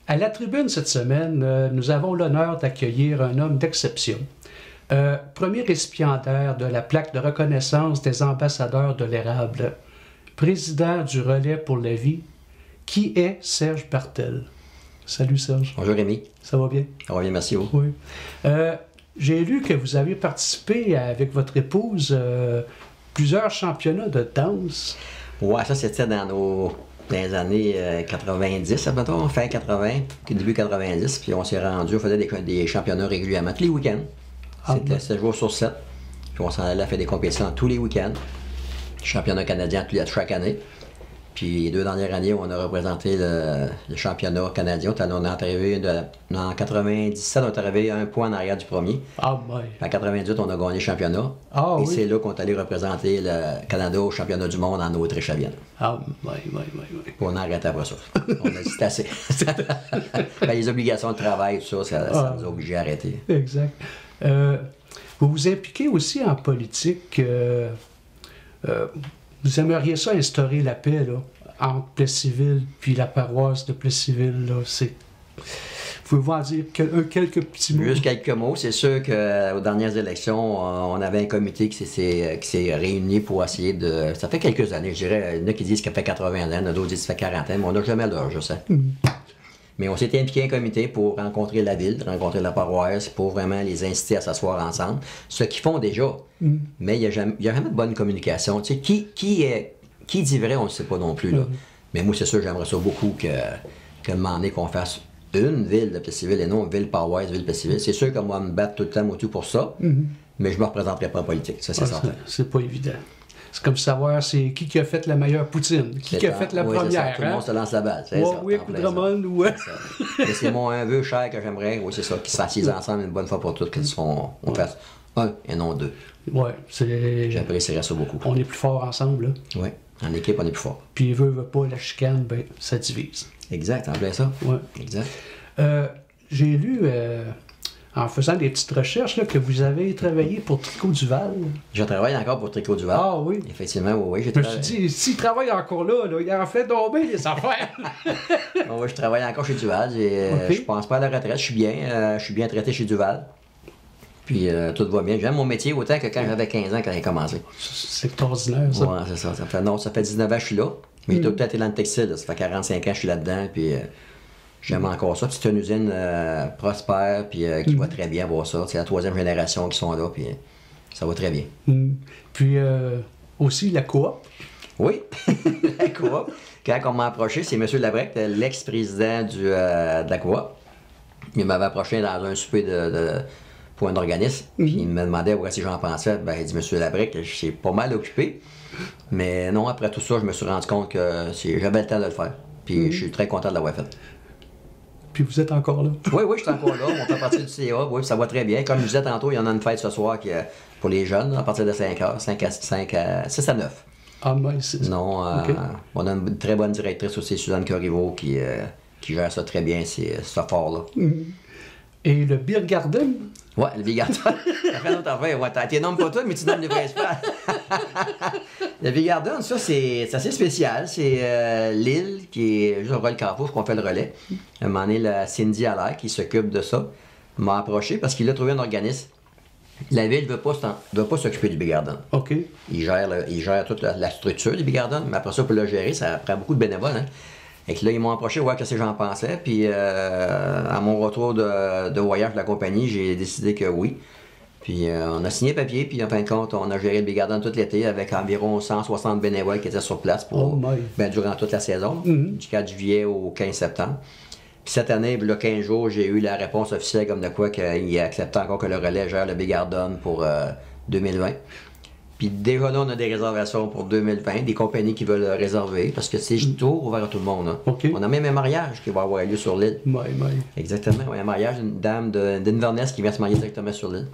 À la tribune cette semaine, nous avons l'honneur d'accueillir un homme d'exception. Premier récipiendaire de la plaque de reconnaissance des ambassadeurs de l'érable, président du Relais pour la vie, qui est Serge Bartel. Salut Serge. Bonjour Rémi. Ça va bien? Ça va bien, merci. Oui. J'ai lu que vous avez participé avec votre épouse plusieurs championnats de danse. Ouais, ça c'était dans les années 90, admettons, fin 80, début 90, puis on s'est rendu, on faisait des championnats régulièrement, tous les week-ends. C'était 7 jours sur 7. Puis on s'en allait faire des compétitions tous les week-ends. Championnat canadien chaque année. Puis les 2 dernières années, on a représenté le championnat canadien. On est arrivé en 97, on est arrivé à 1 point en arrière du premier. Ah, ouais. En 98, on a gagné le championnat. Ah, et oui. c'est là qu'on est allé représenter le Canada au championnat du monde en Autriche à Vienne. Ah, oui. Puis on a arrêté après ça. On a dit c'est assez. Ben, les obligations de travail, tout ça, ça nous a obligés à arrêter. Exact. Vous vous impliquez aussi en politique. Vous aimeriez ça instaurer la paix là, entre Plessisville puis la paroisse de Plessisville. Là. Pouvez-vous en dire quelques petits mots? Juste quelques mots. C'est sûr qu'aux dernières élections, on avait un comité qui s'est réuni pour essayer de... Ça fait quelques années, je dirais. Il y en a qui disent que ça fait 80 ans, d'autres disent que ça fait 40 ans, mais on n'a jamais l'heure, je sais. Mais on s'était impliqué un comité pour rencontrer la ville, rencontrer la paroisse, pour vraiment les inciter à s'asseoir ensemble. Ce qu'ils font déjà. Mais il n'y a jamais de bonne communication. Tu sais, qui dit vrai, on ne sait pas non plus. Là. Mais moi, c'est sûr, j'aimerais ça beaucoup que moment donné qu'on fasse une ville de Plessisville et non une ville paroisse, ville Plessisville. C'est sûr que moi, me battre tout le temps pour ça, mais je ne me représenterai pas en politique, ça c'est certain. C'est pas évident. C'est comme savoir c'est qui a fait la meilleure poutine, qui a fait la première. Tout le monde se lance la balle. Oui, Drummond ou... C'est mon un vœu cher que j'aimerais, oui c'est ça, qu'ils s'assisent ensemble une bonne fois pour toutes, qu'on fasse un et non deux. Oui, c'est... J'apprécierais ça beaucoup. On est plus fort ensemble, là. Oui, en équipe, on est plus fort. Puis veut pas la chicane, ben ça divise. Exact, en plein ça. Oui. Exact. J'ai lu... en faisant des petites recherches, là, que vous avez travaillé pour Tricot Duval. Je travaille encore pour Tricot Duval. Ah oui? Effectivement, oui. Je me suis dit, s'il travaille encore là, il en fait tomber les affaires. Oui, je travaille encore chez Duval. Je pense pas à la retraite. Je suis bien traité chez Duval. Puis tout va bien. J'aime mon métier autant que quand j'avais 15 ans quand j'ai commencé. C'est extraordinaire, ça. Oui, c'est ça. Ça fait 19 ans que je suis là. Mais j'ai tout le temps été dans le textile. Là. Ça fait 45 ans que je suis là-dedans. Puis... j'aime encore ça. C'est une usine prospère, puis qui va très bien voir ça. C'est la 3e génération qui sont là, puis ça va très bien. Puis aussi la coop. Oui, la coop. Quand on m'a approché, c'est M. Labrec, l'ex-président de la coop. Il m'avait approché dans un souper pour un organisme, puis il me demandait si j'en pensais. Ben, il dit, M. Labrec, je suis pas mal occupé. Mais non, après tout ça, je me suis rendu compte que j'avais le temps de le faire. Puis je suis très content de l'avoir fait. Puis vous êtes encore là? Oui, je suis encore là. On fait partie du CA. Oui, ça va très bien. Comme je disais tantôt, il y en a une fête ce soir pour les jeunes, à partir de 5 heures, 6 à 9. Ah, mais c'est... Non, okay. On a une très bonne directrice aussi, Suzanne Corriveau, qui gère ça très bien, ce fort-là. Et le Beer Garden? Oui, le Beer Garden. Ça fait notre affaire. Ouais, tu nommes pas tout, mais tu nommes les principales. Le Beer Garden, ça, c'est assez spécial. C'est l'île qui est juste au Relais Carrefour qu'on fait le relais. À un moment donné, la Cindy Allaire, qui s'occupe de ça, m'a approché parce qu'il a trouvé un organisme. La ville ne veut pas s'occuper du Beer Garden. OK. Il gère toute la structure du Beer Garden, mais après ça, pour le gérer, ça prend beaucoup de bénévoles. Hein? Et que là, ils m'ont approché, voir ce que j'en pensais. Puis, à mon retour de voyage de la compagnie, j'ai décidé que oui. Puis, on a signé papier, puis en fin de compte, on a géré le Beer Garden tout l'été avec environ 160 bénévoles qui étaient sur place durant toute la saison, du 4 juillet au 15 septembre. Puis cette année, il y a 15 jours, j'ai eu la réponse officielle comme de quoi qu'il acceptait encore que le relais gère le Beer Garden pour 2020. Puis déjà là, on a des réservations pour 2020, des compagnies qui veulent réserver, parce que c'est toujours ouvert à tout le monde. Hein. Okay. On a même un mariage qui va avoir lieu sur l'île. Exactement, un mariage d'une dame d'Inverness qui vient se marier directement sur l'île.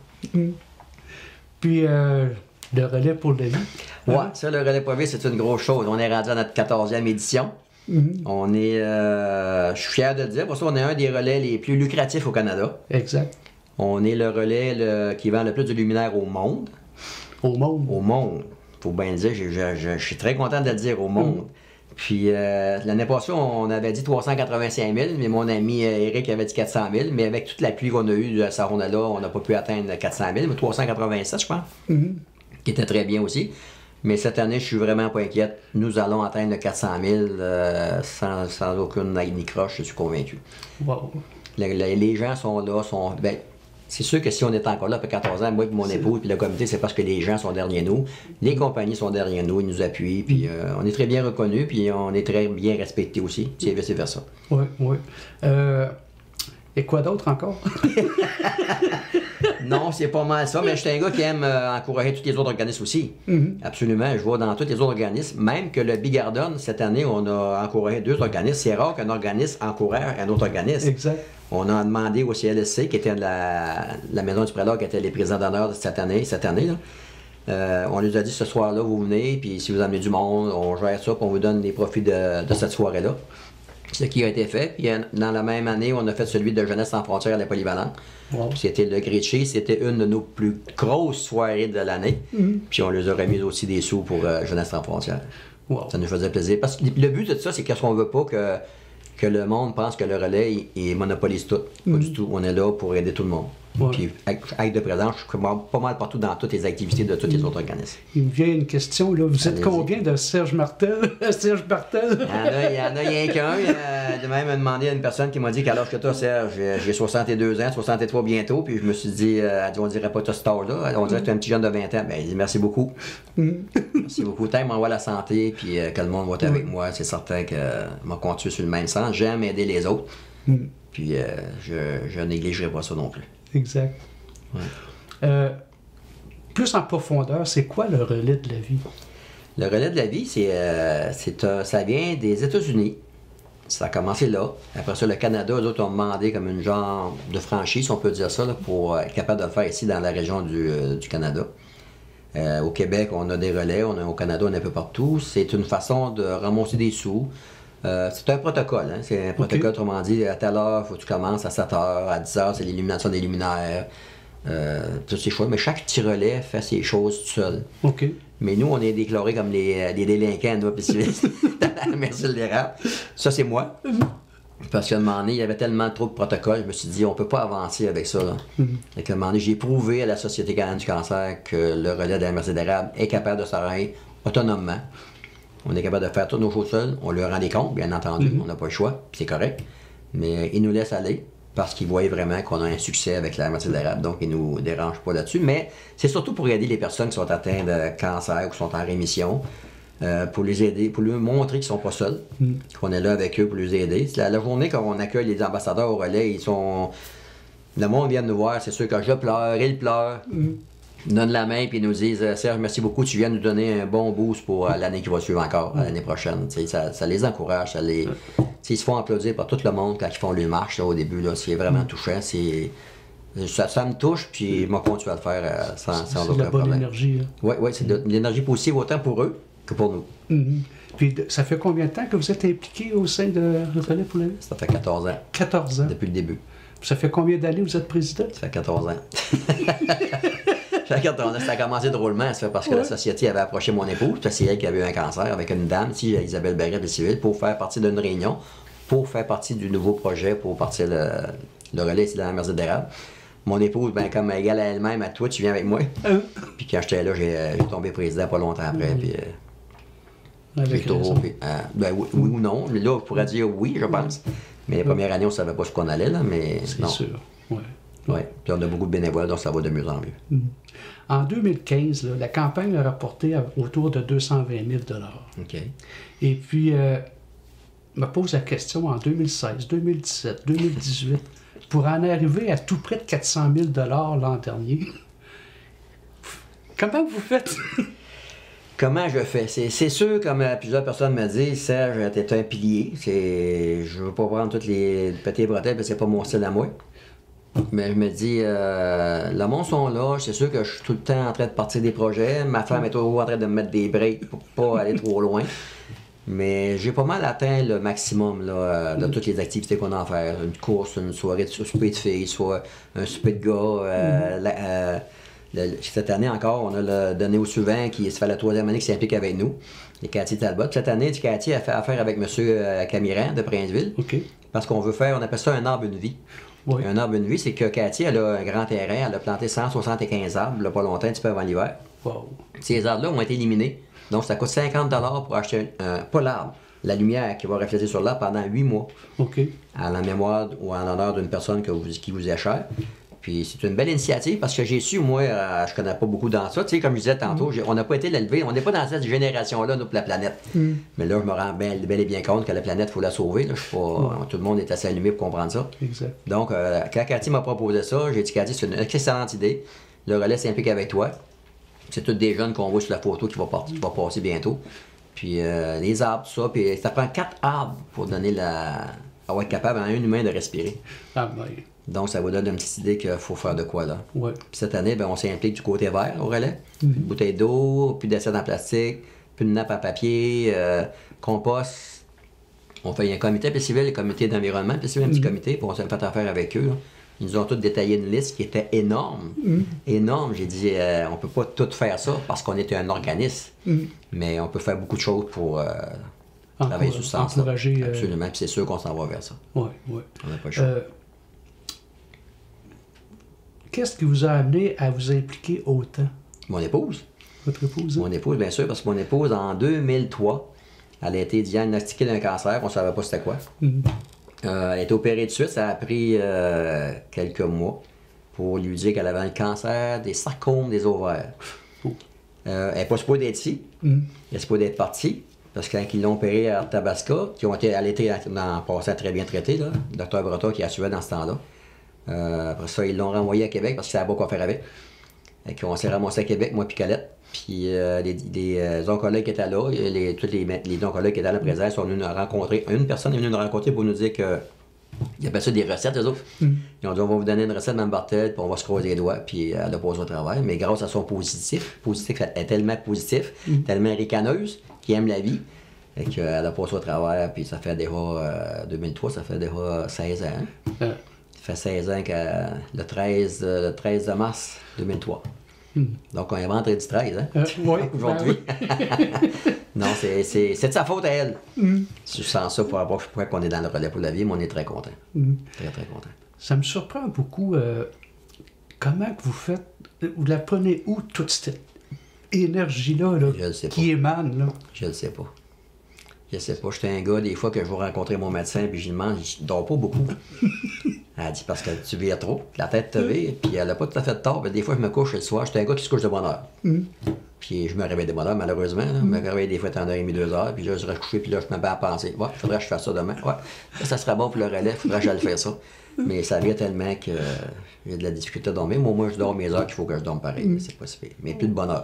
Puis le relais pour la vie. Oui, ça, le relais pour la vie, c'est une grosse chose. On est rendu à notre 14e édition. On est, je suis fier de le dire, pour ça, on est un des relais les plus lucratifs au Canada. Exact. On est le relais qui vend le plus de luminaires au monde. Au monde? Au monde. Faut bien le dire, je suis très content de le dire au monde. Puis l'année passée, on avait dit 385 000, mais mon ami Eric avait dit 400 000. Mais avec toute la pluie qu'on a eue de cette ronde-là, on n'a pas pu atteindre 400 000, mais 387, je pense, qui était très bien aussi. Mais cette année, je suis vraiment pas inquiète. Nous allons atteindre le 400 000 sans aucune naïve ni croche, je suis convaincu. Wow. Les gens sont là, ben, c'est sûr que si on est encore là après 14 ans, moi et mon épouse, puis le comité, c'est parce que les gens sont derrière nous. Les compagnies sont derrière nous, ils nous appuient, puis on est très bien reconnus, puis on est très bien respectés aussi, c'est vice-versa. Oui, oui. Et quoi d'autre encore? Non, c'est pas mal ça, mais je suis un gars qui aime encourager tous les autres organismes aussi. Absolument, je vois dans tous les autres organismes, même que le Bigarden, cette année, on a encouragé 2 organismes. C'est rare qu'un organisme encourage un autre organisme. Exact. On a demandé au CLSC, qui était la Maison du Prélat, qui était les présidents d'honneur de cette année là. On lui a dit ce soir-là, vous venez, puis si vous amenez du monde, on gère ça, puis on vous donne les profits de cette soirée-là. Ce qui a été fait. Puis dans la même année, on a fait celui de Jeunesse sans frontières à la Polyvalente. Wow. C'était le Gritchy. C'était une de nos plus grosses soirées de l'année. Puis on leur a remis aussi des sous pour Jeunesse sans frontières. Wow. Ça nous faisait plaisir. Parce que le but de ça, c'est qu'on ne veut pas que le monde pense que le relais il monopolise tout. Pas du tout. On est là pour aider tout le monde. Ouais. Puis, avec de présence, je suis pas mal partout dans toutes les activités de tous les autres organismes. Il me vient une question, là. Vous êtes combien de Serge Martel? Serge Martel? Il y en a rien qu'un. J'ai même demandé à une personne qui m'a dit qu'à l'âge que toi, Serge, j'ai 62 ans, 63 bientôt, puis je me suis dit, elle dit, on dirait pas toi cet âge-là, on dirait que tu es un petit jeune de 20 ans. Ben, il dit, merci beaucoup. Merci beaucoup. Tant m'envoie la santé, puis que le monde va être avec moi, c'est certain que m'a continué sur le même sens. J'aime aider les autres, puis je négligerai pas ça non plus. Exact. Ouais. Plus en profondeur, c'est quoi le relais de la vie? Le relais de la vie, ça vient des États-Unis. Ça a commencé là. Après ça, le Canada, eux autres ont demandé comme une genre de franchise, on peut dire ça, là, pour être capable de le faire ici dans la région du Canada. Au Québec, on a des relais, au Canada, on est un peu partout. C'est une façon de ramasser des sous. C'est un protocole, hein? C'est un protocole, autrement dit, à telle heure, il faut que tu commences, à 7 h, à 10 h, c'est l'illumination des luminaires, toutes ces choses. Mais chaque petit relais fait ses choses tout seul. OK. Mais nous, on est déclarés comme des délinquants, nous, merci le l'érable. Ça, c'est moi. Parce qu'à un moment donné, il y avait tellement trop de protocoles, je me suis dit, on peut pas avancer avec ça. Et qu'à un moment donné, j'ai prouvé à la Société canadienne du cancer que le relais de la merci d'érable est capable de s'arrêter autonomement. On est capable de faire toutes nos choses seuls. On leur rend des comptes, bien entendu. On n'a pas le choix, puis c'est correct. Mais ils nous laissent aller parce qu'ils voient vraiment qu'on a un succès avec la matière d'érable. Donc, ils ne nous dérangent pas là-dessus. Mais c'est surtout pour aider les personnes qui sont atteintes de cancer ou qui sont en rémission. Pour les aider, pour leur montrer qu'ils ne sont pas seuls. Qu'on est là avec eux pour les aider. La journée qu'on accueille les ambassadeurs au relais, ils sont... Le monde vient nous voir, c'est sûr que je pleure, ils pleurent. Ils donnent la main et ils nous disent « Serge, merci beaucoup, tu viens nous donner un bon boost pour l'année qui va suivre encore, l'année prochaine. » Ça les encourage, ils se font applaudir par tout le monde quand ils font les marches là, au début. C'est vraiment touchant. Ça me touche, puis je vais continuer à le faire sans aucun problème. C'est de la bonne énergie. Oui, c'est de l'énergie positive autant pour eux que pour nous. Puis ça fait combien de temps que vous êtes impliqué au sein de Relais pour la vie? Ça fait 14 ans. 14 ans? Depuis le début. Ça fait combien d'années que vous êtes président? Ça fait 14 ans. Ça a commencé drôlement, ça fait parce que la société avait approché mon épouse, c'est elle qui avait eu un cancer avec une dame, Isabelle Barret-Civil, pour faire partie d'une réunion, pour faire partie du nouveau projet, pour partir le relais ici dans la merci d'érable. Mon épouse, comme égale à elle-même, à toi, tu viens avec moi. Puis quand j'étais là, j'ai tombé président pas longtemps après. Puis, j'ai trop. Oui ou non. Là, je pourrais dire oui, je pense. Mais la première année, on ne savait pas ce qu'on allait, là, mais c'est sûr. Oui, puis on a beaucoup de bénévoles, donc ça va de mieux en mieux. En 2015, là, la campagne a rapporté autour de 220 000 $. OK. Et puis, je me pose la question en 2016, 2017, 2018, pour en arriver à tout près de 400 000 $ l'an dernier. Comment vous faites? Comment je fais? C'est sûr, comme plusieurs personnes me disent, Serge, t'es un pilier. Je veux pas prendre toutes les petites bretelles parce que c'est pas mon style à moi. Mais je me dis, le monde sont là, c'est sûr que je suis tout le temps en train de partir des projets. Ma femme est toujours en train de me mettre des breaks pour pas aller trop loin. Mais j'ai pas mal atteint le maximum là, de toutes les activités qu'on a à faire. Une course, une soirée de souper de filles, soit un souper de gars, Cette année encore, on a donné au suivant qui se fait la 3e année qui s'implique avec nous, et Cathy Talbot. Cette année, Cathy a fait affaire avec M. Camiran de Princeville, parce qu'on veut faire, on appelle ça un arbre une vie. Oui. Un arbre une vie, c'est que Cathy, elle a un grand terrain, elle a planté 175 arbres, là, pas longtemps, un petit peu avant l'hiver. Wow. Ces arbres-là ont été éliminés, donc ça coûte 50 $ pour acheter, pas l'arbre, la lumière qui va refléter sur l'arbre pendant 8 mois, à la mémoire ou en l'honneur d'une personne qui vous est chère. Puis c'est une belle initiative parce que j'ai su, moi, je connais pas beaucoup dans ça. Tu sais, comme je disais tantôt, on n'a pas été l'élever, on n'est pas dans cette génération-là, nous, pour la planète. Mais là, je me rends bel et bien compte que la planète, il faut la sauver. Là. Tout le monde est assez allumé pour comprendre ça. Exact. Donc, quand Cathy m'a proposé ça, j'ai dit, Cathy, c'est une excellente idée. Le relais s'implique avec toi. C'est tous des jeunes qu'on voit sur la photo qui va passer bientôt. Puis les arbres, tout ça. Puis ça prend 4 arbres pour donner pour être capable à un humain de respirer. Ah, oui. Donc, ça vous donne une petite idée qu'il faut faire de quoi, là. Ouais. Puis cette année, on s'implique du côté vert au relais. Plus de bouteilles d'eau, plus d'assiettes en plastique, plus de nappes en papier, compost. On fait un comité puis civil, le comité d'environnement, puis civil, un petit comité, puis on s'est fait affaire avec eux. Là. Ils nous ont tous détaillé une liste qui était énorme. Énorme. J'ai dit, on peut pas tout faire ça parce qu'on est un organisme. Mais on peut faire beaucoup de choses pour travailler sur ce sens-là. Absolument. Puis c'est sûr qu'on s'en va vers ça. Oui, oui. On n'a pas le choix. Qu'est-ce qui vous a amené à vous impliquer autant? Mon épouse. Votre épouse? Mon épouse, bien sûr, parce que mon épouse, en 2003, elle a été diagnostiquée d'un cancer, on ne savait pas c'était quoi. Elle a été opérée de suite, ça a pris quelques mois pour lui dire qu'elle avait le cancer des sarcomes des ovaires. Elle n'est pas supposée d'être ici, elle est supposée d'être partie, parce que quand ils l'ont opérée à Tabasca, elle était en passant très bien traitée, là, le docteur Breton qui assurait dans ce temps-là. Après ça, ils l'ont renvoyé à Québec parce qu'ils ne savaient pas quoi faire avec. Et on s'est ramassé à Québec, moi puis Colette. Puis les oncologues qui étaient là, tous les oncologues qui étaient là présents sont venus nous rencontrer. Une personne est venue nous rencontrer pour nous dire que. Ils appellent ça des recettes, eux autres. Ils ont dit on va vous donner une recette, Mme Bartel, puis on va se croiser les doigts, puis elle a posé au travail. Mais grâce à son positif, elle est tellement positif, tellement ricaneuse, qui aime la vie, et qu'elle a passé au travers, puis ça fait déjà 2003, ça fait déjà 16 ans. Ça fait 16 ans que le 13 de mars 2003. Donc, on est vendredi 13, hein? Oui. Aujourd'hui. Non, c'est de sa faute à elle. Je sens ça pour avoir pourquoi on est dans le relais pour la vie, mais on est très content. Très, très content. Ça me surprend beaucoup comment que vous faites, vous la prenez où toute cette énergie-là qui émane, là? Je le sais pas. Je sais pas. J'étais un gars, des fois, que je vais rencontrer mon médecin, puis je lui demande, je dors pas beaucoup. Elle dit, parce que tu vires trop, la tête te vire, puis elle a pas tout à fait de tort. Des fois, je me couche le soir, j'étais un gars qui se couche de bonne heure. Puis je me réveille de bonne heure, malheureusement. Là. Je me réveille des fois à 1h30, 2h, puis là, je reste couché, puis là, je me mets à penser. Ouais, il faudrait que je fasse ça demain. Ouais, ça serait bon pour le relais, il faudrait que j'aille faire ça. Mais ça vient tellement que j'ai de la difficulté à dormir. Mais au moins, je dors mes heures qu'il faut que je dorme pareil. C'est pas si pire. Mais plus de bonne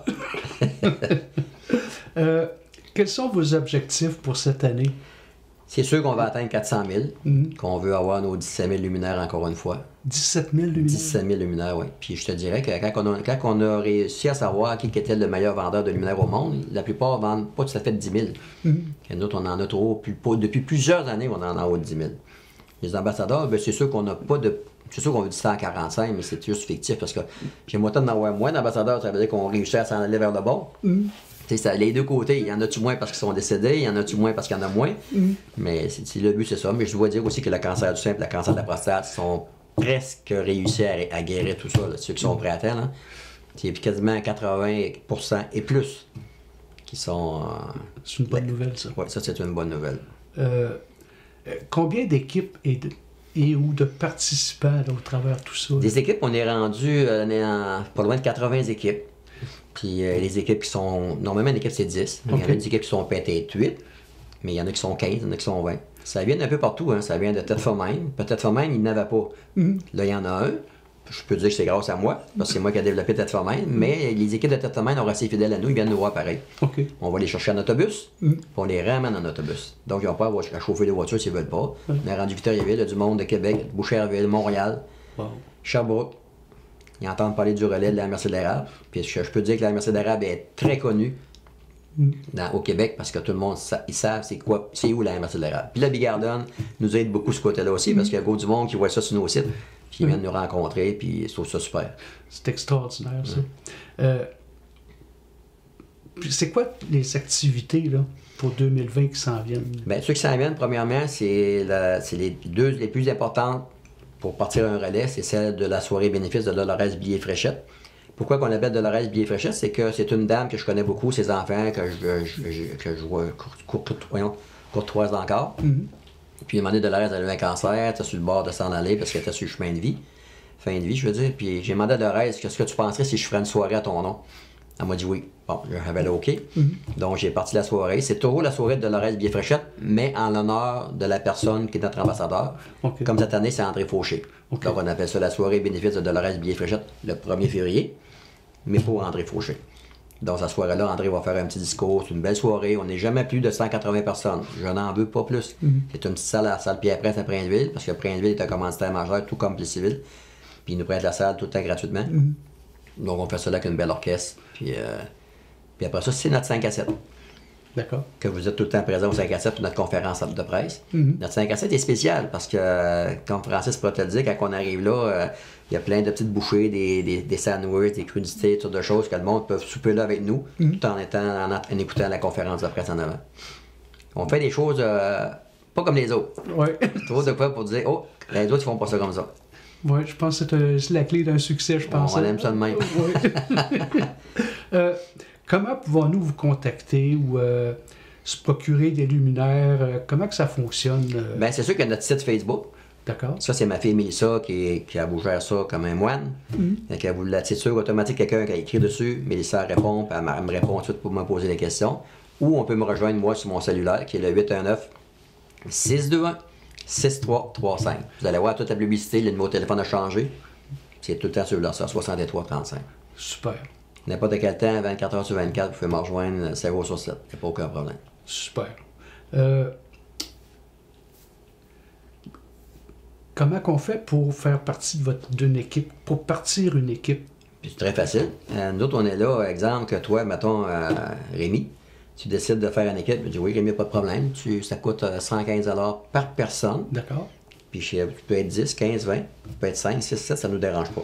heure. Quels sont vos objectifs pour cette année? C'est sûr qu'on va atteindre 400 000, qu'on veut avoir nos 17 000 luminaires encore une fois. 17 000 luminaires? 17 000 luminaires, oui. Puis je te dirais que quand on a réussi à savoir qui était le meilleur vendeur de luminaires au monde, la plupart ne vendent pas tout à fait 10 000. Et nous autres, on en a trop. Depuis plusieurs années, on en a haut de 10 000. Les ambassadeurs, bien, c'est sûr qu'on n'a pas de... C'est sûr qu'on veut du 145, mais c'est juste fictif parce que j'aime autant d'en avoir moins d'ambassadeurs, ça veut dire qu'on réussit à s'en aller vers le bon. Ça, les deux côtés, il y en a-tu moins parce qu'ils sont décédés, il y en a-tu moins parce qu'il y en a moins. Mais le but, c'est ça. Mais je dois dire aussi que le cancer du sein et le cancer de la prostate sont presque réussis à guérir tout ça, là, ceux qui sont prêts à terre. Hein. C'est quasiment 80% et plus qui sont... c'est une bonne nouvelle, ça. Oui, ça, c'est une bonne nouvelle. Combien d'équipes ou de participants là, au travers de tout ça? Des équipes, on est rendu pas loin de 80 équipes. Puis les équipes qui sont... Normalement, une équipe, c'est 10. Il y en a des équipes qui sont peut-être 8, mais il y en a qui sont 15, il y en a qui sont 20. Ça vient d'un peu partout, hein. Ça vient de Tête-Formaine. Tête-Formaine, il n'avait pas. Là, il y en a un. Je peux dire que c'est grâce à moi, parce que c'est moi qui ai développé Tête-Formaine, mais les équipes de Tête-Formaine ont resté fidèles à nous, ils viennent nous voir pareil. On va les chercher en autobus, puis on les ramène en autobus. Donc, ils n'ont pas à chauffer les voitures s'ils ne veulent pas. On est rendu Victoriaville, il y a du monde de Québec, Boucherville, Montréal, Sherbrooke. Ils entendent parler du relais de la MRC de l'érable. Puis je peux dire que la MRC de l'érable est très connue au Québec parce que tout le monde ils savent c'est où la MRC de l'érable. Puis la Big Garden nous aide beaucoup ce côté-là aussi parce qu'il y a beaucoup du monde qui voit ça sur nos sites. Puis ils viennent nous rencontrer, puis je trouve ça super. C'est extraordinaire, ça. Puis c'est quoi les activités là, pour 2020 qui s'en viennent? Bien, ceux qui s'en viennent, premièrement, c'est les deux les plus importantes pour partir un relais, c'est celle de la soirée bénéfice de Dolores Billet-Fréchette. Pourquoi qu'on appelle Dolores Billet-Fréchette? C'est que c'est une dame que je connais beaucoup, ses enfants, que je vois courtoise encore. Puis il m'a demandé Dolores, elle avait un cancer, elle était sur le bord de s'en aller parce qu'elle était sur le chemin de vie. Fin de vie, je veux dire. Puis j'ai demandé à Dolores, qu'est-ce que tu penserais si je ferais une soirée à ton nom? Elle m'a dit oui. Bon, j'avais le OK. Donc, j'ai parti la soirée. C'est toujours la soirée de Dolores Billet-Fréchette, mais en l'honneur de la personne qui est notre ambassadeur. Okay. Comme cette année, c'est André Fauché. Okay. Donc, on appelle ça la soirée bénéfice de Dolores Billet-Fréchette le 1er février, mais pour André Fauché. Donc, cette soirée-là, André va faire un petit discours. C'est une belle soirée. On n'est jamais plus de 180 personnes. Je n'en veux pas plus. C'est une petite salle à la salle Pierre-Prince à Princeville, parce que Princeville est un commanditaire majeur, tout comme Plessisville. Puis, ils nous prêtent la salle tout le temps gratuitement. Donc, on fait ça là avec une belle orchestre. Puis après ça, c'est notre 5 à 7. D'accord. Que vous êtes tout le temps présent au 5 à 7 pour notre conférence de presse. Notre 5 à 7 est spécial parce que, comme Francis pourrait te le dire, quand on arrive là, il y a plein de petites bouchées, des sandwichs, des crudités, toutes sortes de choses que le monde peut souper là avec nous tout en écoutant la conférence de presse en avant. On fait des choses pas comme les autres. Ouais. Trop de quoi pour dire, oh, les autres, ils font pas ça comme ça. Oui, je pense que c'est la clé d'un succès, je pense. On aime ça de même. Comment pouvons-nous vous contacter ou se procurer des luminaires? Comment que ça fonctionne? Bien, c'est sûr qu'il y a notre site Facebook. D'accord. Ça, c'est ma fille Mélissa qui a vous gère ça comme un moine. Donc, elle vous la titre automatique, quelqu'un qui a écrit dessus. Mélissa répond, puis elle me répond tout de suite pour me poser des questions. Ou on peut me rejoindre, moi, sur mon cellulaire, qui est le 819-621-6335. Vous allez voir toute la publicité, le numéro de téléphone a changé. C'est tout le temps celui-là, ça, 6335. Super. N'importe quel temps, 24 heures sur 24, vous pouvez me rejoindre 0 sur 7. Il n'y a pas aucun problème. Super. Comment qu'on fait pour faire partie d'une équipe, pour partir une équipe? C'est très facile. Nous autres, on est là, exemple, que toi, mettons, Rémi, tu décides de faire une équipe, tu dis oui, Rémi, pas de problème. Ça coûte 115 $ par personne. D'accord. Puis tu peux être 10, 15, 20, tu peux être 5, 6, 7, ça ne nous dérange pas.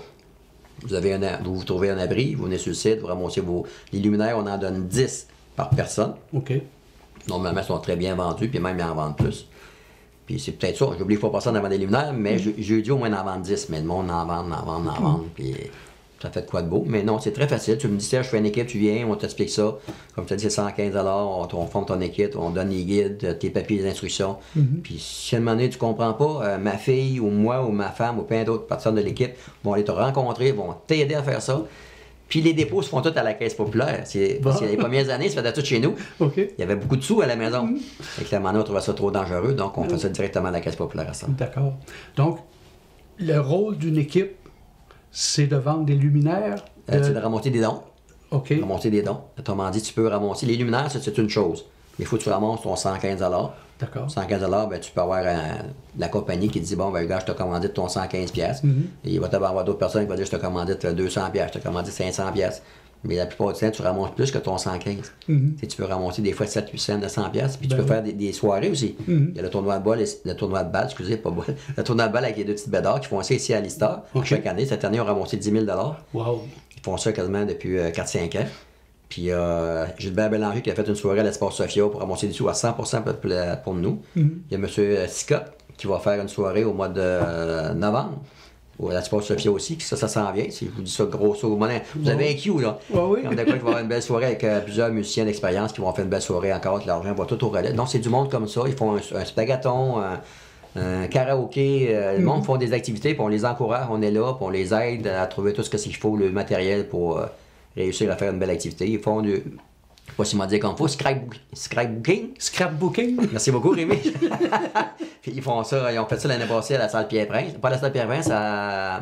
Vous trouvez un abri, vous venez sur le site, vous ramassez les luminaires, on en donne 10 par personne. OK. Normalement, ils sont très bien vendus, puis même ils en vendent plus. Puis c'est peut-être ça, j'oublie qu'il ne faut pas ça d'en vendre des luminaires, mais jeudi au moins en vendre 10, mais le monde en vend, puis ça fait de quoi de beau. Mais non, c'est très facile, tu me dis, je fais une équipe, tu viens, on t'explique ça. Comme tu as dit, c'est 115 $, on forme ton équipe, on donne les guides, tes papiers, les instructions. Puis si à un moment donné, tu ne comprends pas, ma fille ou moi ou ma femme ou plein d'autres personnes de l'équipe vont aller te rencontrer, vont t'aider à faire ça. Puis les dépôts se font tous à la Caisse populaire. Parce que les premières années, ça faisait tout chez nous. Okay. Il y avait beaucoup de sous à la maison. Et que la on trouvait ça trop dangereux, donc on fait ça directement à la Caisse populaire à ça. D'accord. Donc, le rôle d'une équipe, c'est de vendre des luminaires. C'est de ramasser des dons. OK. Ramasser des dons. Autrement dit, tu peux ramasser. Les luminaires, c'est une chose. Mais il faut que tu ramasses ton 115 $. D'accord. 115 $, ben, tu peux avoir la compagnie qui te dit, bon, ben, gars, je te commandite ton 115 $. Et il va t'avoir d'autres personnes qui vont dire, je te commandite 200 $, je te commandite 500 $. Mais la plupart du temps, tu ramasses plus que ton 115. Tu peux ramasser des fois 7, 800, 900 $. Puis tu peux faire des soirées aussi. Il y a le tournoi de balle, le tournoi de balle, excusez, pas balle. Le tournoi de balle avec les deux petites bédards qui font ça ici à l'Istar. Chaque année. Cette année, on a ramassé 10 000 $. Wow. Ils font ça quasiment depuis 4-5 ans. Puis Gilbert Bélanger qui a fait une soirée à l'Espace Sophia pour ramasser des sous à 100% pour nous. Il y a M. Scott qui va faire une soirée au mois de novembre. À l'Espace Sophia aussi, ça s'en vient. Si je vous dis ça grosso modo, vous avez un Q là. Oui. On a quoi qu'il va y avoir une belle soirée avec plusieurs musiciens d'expérience qui vont faire une belle soirée encore, que l'argent va tout au relais. Donc c'est du monde comme ça. Ils font un spagaton, un karaoké. Le monde font des activités, puis on les encourage, on est là, puis on les aide à trouver tout ce qu'il faut, le matériel pour réussir à faire une belle activité. Ils font du, je sais pas si m'a dit comme il faut, scrapbooking. Scrapbooking. Merci beaucoup, Rémi. Puis ils font ça, ils ont fait ça l'année passée à la salle Pierre-Prince. Pas à la salle Pierre-Prince, à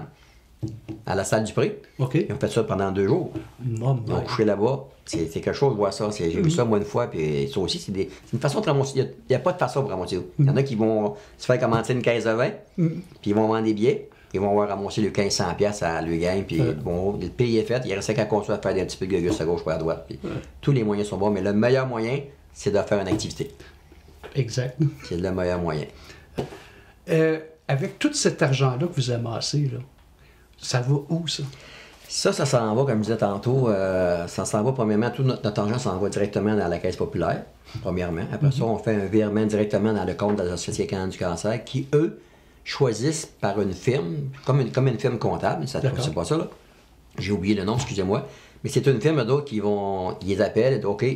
la salle du Pré. OK. Ils ont fait ça pendant 2 jours. Ils ont couché là-bas. C'est quelque chose de voir ça. J'ai vu ça moi une fois, puis ça aussi, c'est une façon de ramasser. Il n'y a pas de façon pour ramasser. Il y en a qui vont se faire commencer une caisse de vin, puis ils vont vendre des billets. Ils vont avoir ramassé le 1500 $ à le gang, puis bon, le pays est fait. Il restait qu'à continuer à faire des petits peu de gugus à gauche ou à droite. Puis tous les moyens sont bons, mais le meilleur moyen, c'est de faire une activité. Exact. C'est le meilleur moyen. avec tout cet argent-là que vous amassez, là, ça va où, ça? Ça s'en va, comme je disais tantôt, ça s'en va premièrement, tout notre argent s'en va directement dans la Caisse populaire, premièrement. Après ça, on fait un virement directement dans le compte de la Société canadienne du cancer, qui, eux, choisissent par une firme, comme une firme comptable, c'est pas ça, là. J'ai oublié le nom, excusez-moi. Mais c'est une firme d'autres qui les appellent et disent, OK,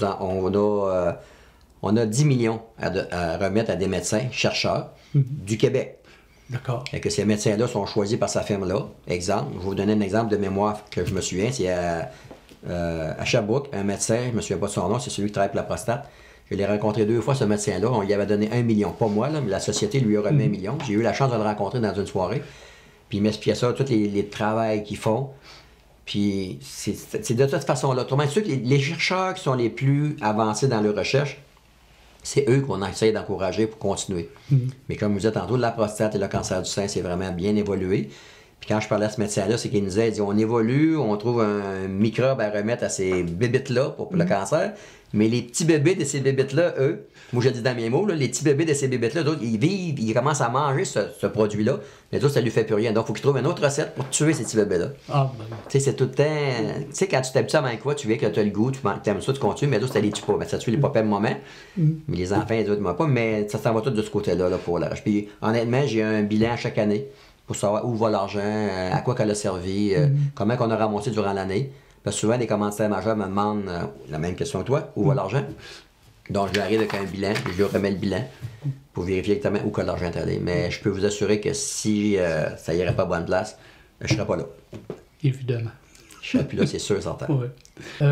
on a 10 millions à remettre à des médecins, chercheurs du Québec. D'accord. Et que ces médecins-là sont choisis par sa firme-là. Exemple, je vais vous donner un exemple de mémoire que je me souviens. C'est à Sherbrooke, un médecin, je ne me souviens pas de son nom, c'est celui qui travaille pour la prostate. Je l'ai rencontré 2 fois, ce médecin-là. On lui avait donné 1 million. Pas moi, là, mais la société lui a remis 1 million. J'ai eu la chance de le rencontrer dans une soirée. Puis il m'expliquait ça, tous les travails qu'ils font. Puis c'est de toute façon-là. Autrement, ceux que les chercheurs qui sont les plus avancés dans leur recherche, c'est eux qu'on essaie d'encourager pour continuer. Mais comme vous disais tantôt, la prostate et le cancer du sein, c'est vraiment bien évolué. Puis quand je parlais à ce médecin-là, c'est qu'il nous disait, on évolue, on trouve un microbe à remettre à ces bébites-là pour le cancer, mais les petits bébés de ces bébites-là, eux, moi je le dis dans mes mots, là, les petits bébés de ces bébites-là, d'autres, ils vivent, ils commencent à manger ce produit-là, mais d'autres, ça lui fait plus rien. Donc, il faut qu'ils trouvent une autre recette pour tuer ces petits bébés-là. Ah, ben. Tu sais, c'est tout le temps... Tu sais, quand tu t'habitues avec quoi, tu vois que tu as le goût, tu aimes ça, tu continues, mais d'autres, ça les tue pas. Ben, ça tue les papas le moment, mais les enfants, les autres, moi pas, mais ça s'en va tout de ce côté-là là, pour l'âge. Puis, honnêtement, j'ai un bilan chaque année pour savoir où va l'argent, à quoi qu'elle a servi, comment qu'on a ramassé durant l'année. Parce que souvent, les commanditaires majeurs me demandent la même question que toi, où va l'argent? Donc, je arrive avec un bilan, je lui remets le bilan pour vérifier exactement où que l'argent est allé. Mais je peux vous assurer que si ça n'irait pas à bonne place, je ne serais pas là. Évidemment. Je serais plus là, c'est sûr, certain. Ouais.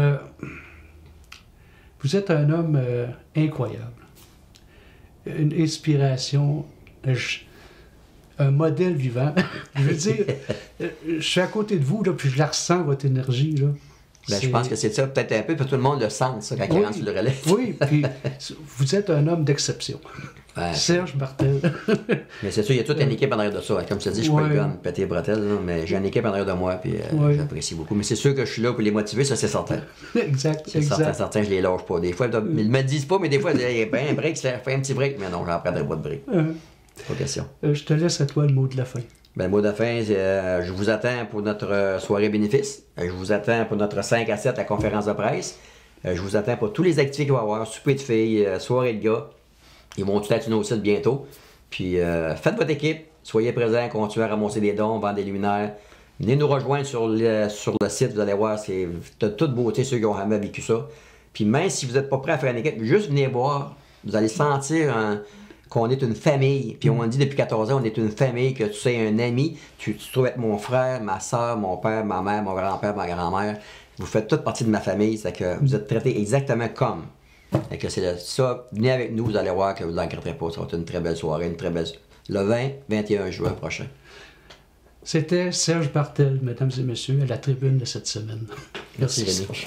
Vous êtes un homme incroyable. Une inspiration, un modèle vivant. Je veux dire, je suis à côté de vous, là, puis je la ressens, votre énergie. Là. Ben, je pense que c'est ça, peut-être un peu, parce que tout le monde le sent, ça, quand il rentre sur le relais. Oui, puis vous êtes un homme d'exception. Ouais. Serge Martel. Mais c'est sûr, il y a toute une équipe en arrière de ça. Comme je te dis, je suis pas le gars à me péter les bretelles, là, mais j'ai une équipe en arrière de moi, puis j'apprécie beaucoup. Mais c'est sûr que je suis là pour les motiver, ça c'est certain. Exact, c'est certain, je les lâche pas. Des fois, ils me le disent pas, mais des fois, ils disent, ben, un break, fais un petit break. Mais non, j'en prendrai pas de break. Pas question. Je te laisse à toi le mot de la fin. Ben, le mot de la fin, je vous attends pour notre soirée bénéfice. Je vous attends pour notre 5 à 7 à conférence de presse. Je vous attends pour tous les activités qu'il va y avoir, souper de filles, soirée de gars. Ils vont tout être une site bientôt. Puis faites votre équipe, soyez présents, continuez à ramasser des dons, vendre des luminaires. Venez nous rejoindre sur le site, vous allez voir, c'est de toute beauté ceux qui ont jamais vécu ça. Puis même si vous n'êtes pas prêt à faire une équipe, juste venez voir, vous allez sentir qu'on est une famille. Puis on dit depuis 14 ans, on est une famille, que tu sais, un ami, tu trouves être mon frère, ma soeur, mon père, ma mère, mon grand-père, ma grand-mère. Vous faites toute partie de ma famille, c'est que vous êtes traités exactement comme. Et que c'est ça, venez avec nous, vous allez voir que vous n'en regretterez pas. Ça va être une très belle soirée, une très belle... Le 20-21 juin prochain. C'était Serge Martel, mesdames et messieurs, à la tribune de cette semaine. Merci Rémi.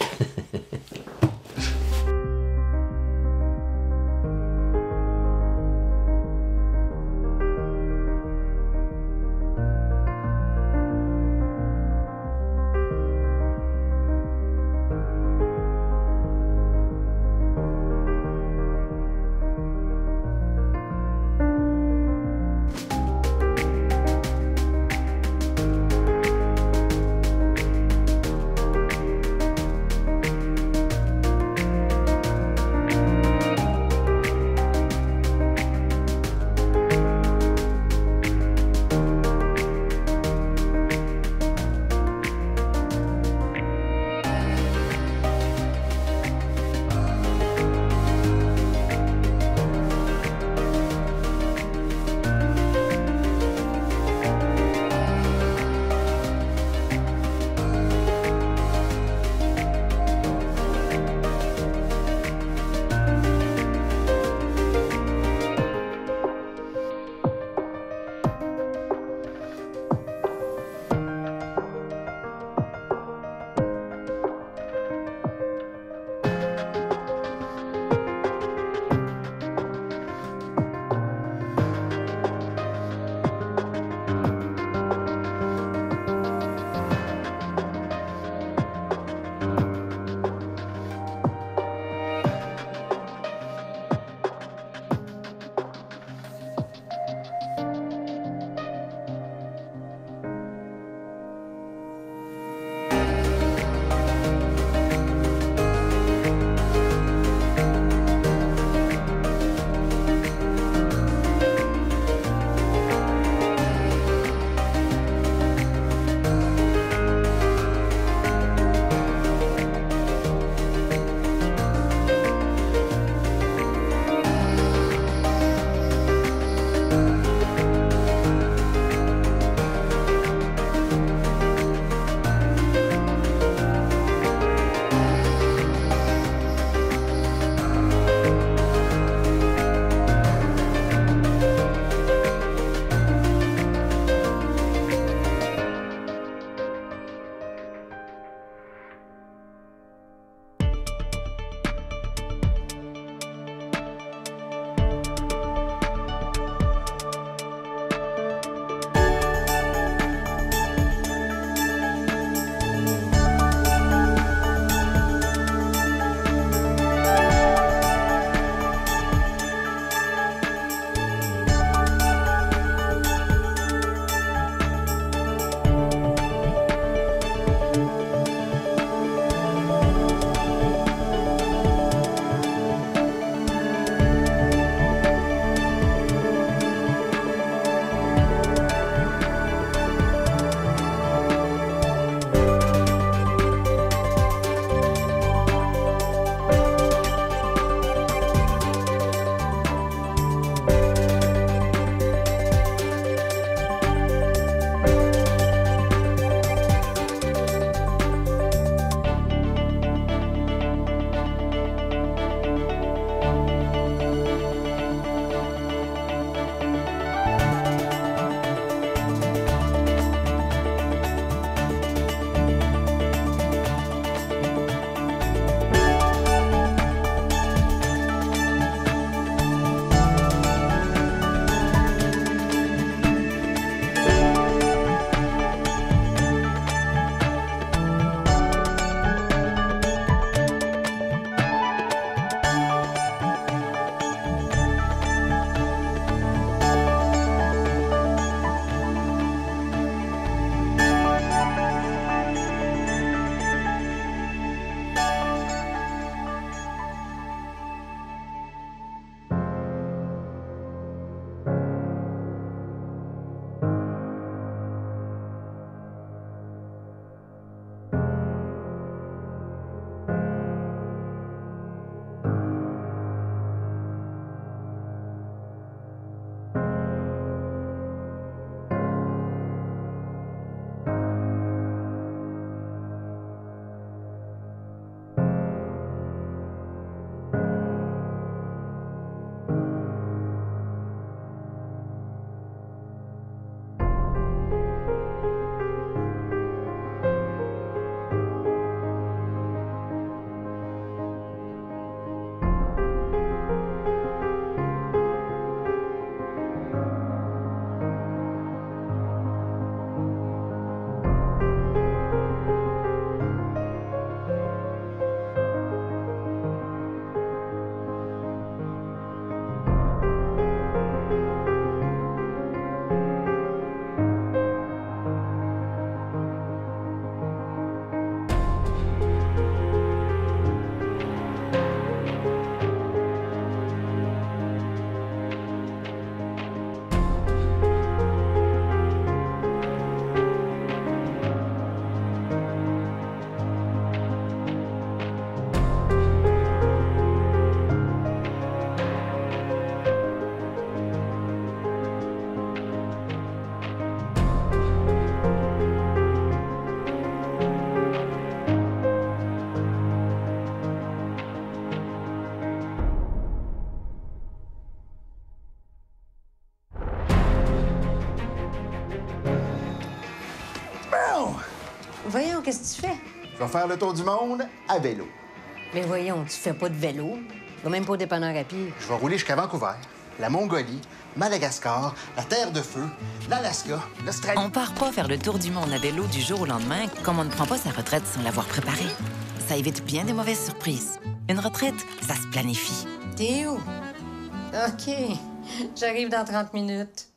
voyons, qu'est-ce que tu fais? Je vais faire le tour du monde à vélo. Mais voyons, tu fais pas de vélo. Tu vas même pas au dépanneur à pied. Je vais rouler jusqu'à Vancouver, la Mongolie, Madagascar, la Terre de Feu, l'Alaska, l'Australie. On part pas faire le tour du monde à vélo du jour au lendemain comme on ne prend pas sa retraite sans l'avoir préparée. Ça évite bien des mauvaises surprises. Une retraite, ça se planifie. T'es où? OK. J'arrive dans 30 minutes.